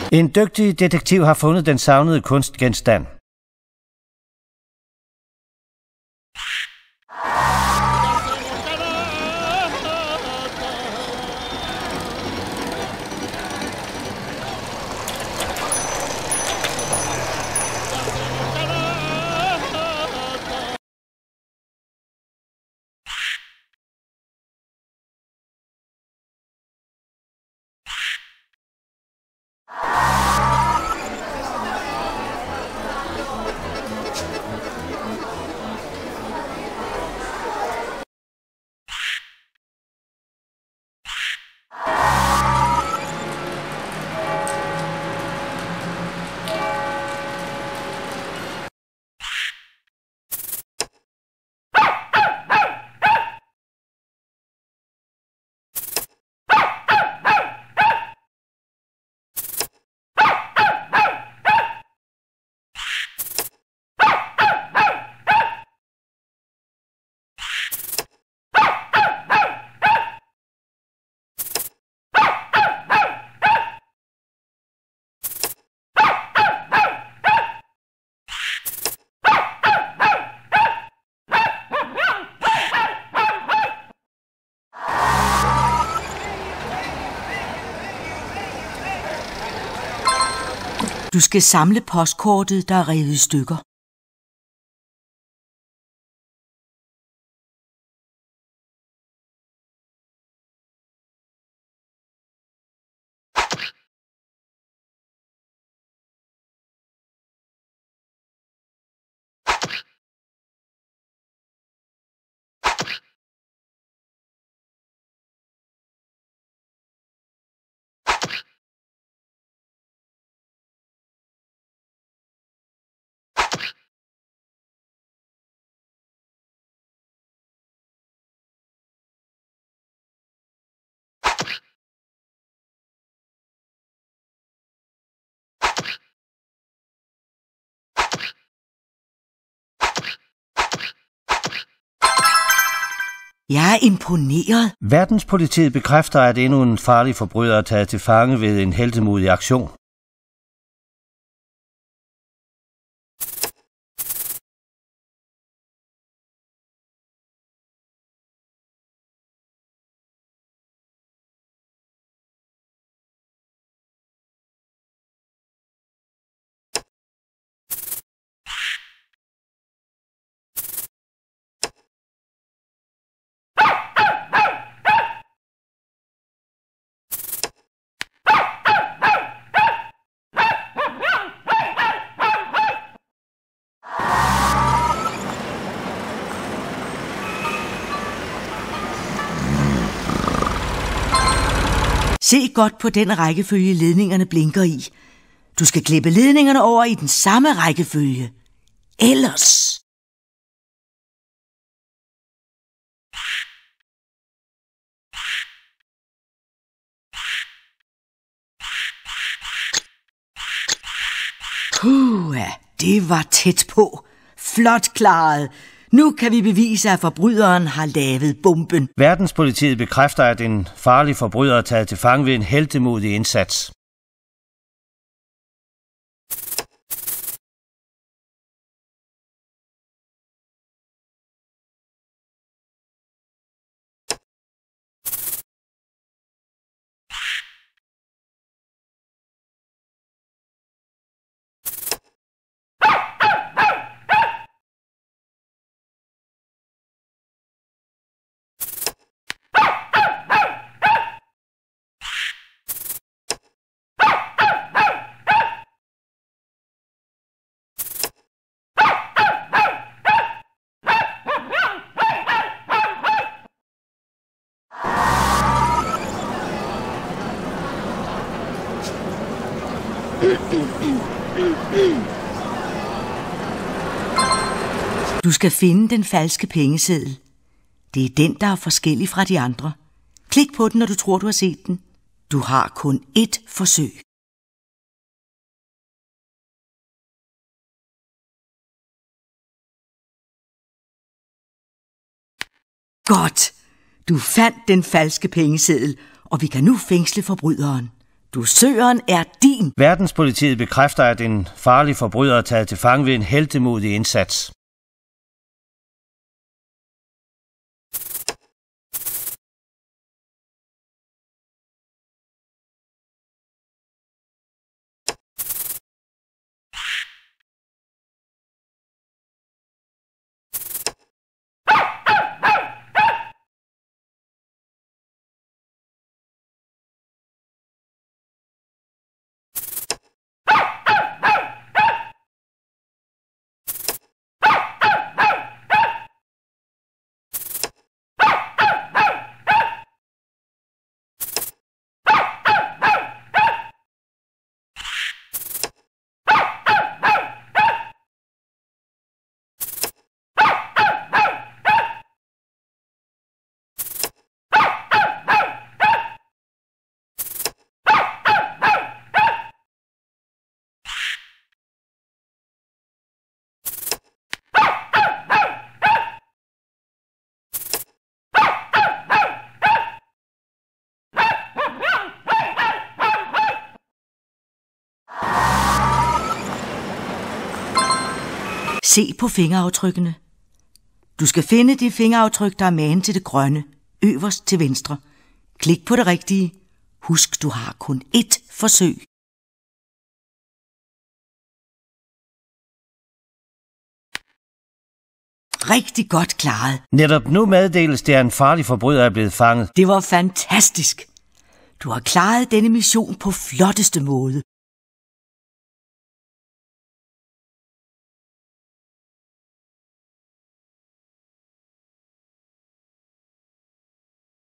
En dygtig detektiv har fundet den savnede kunstgenstand. Du skal samle postkortet, der er revet i stykker. Jeg er imponeret. Verdenspolitiet bekræfter, at endnu en farlig forbryder er taget til fange ved en heltemodig aktion. Se godt på den rækkefølge, ledningerne blinker i. Du skal klippe ledningerne over i den samme rækkefølge. Ellers... Det var tæt på. Flot klaret. Nu kan vi bevise, at forbryderen har lavet bomben. Verdenspolitiet bekræfter, at en farlig forbryder er taget til fange ved en heltemodig indsats. Du skal finde den falske pengeseddel. Det er den, der er forskellig fra de andre. Klik på den, når du tror, du har set den. Du har kun ét forsøg. Godt! Du fandt den falske pengeseddel, og vi kan nu fængsle forbryderen. Dusøren er din. Verdenspolitiet bekræfter, at en farlig forbryder er taget til fange ved en heltemodig indsats. Se på fingeraftrykkene. Du skal finde de fingeraftryk, der er magen til det grønne, øverst til venstre. Klik på det rigtige. Husk, du har kun ét forsøg. Rigtig godt klaret. Netop nu meddeles det, at en farlig forbryder er blevet fanget. Det var fantastisk. Du har klaret denne mission på flotteste måde.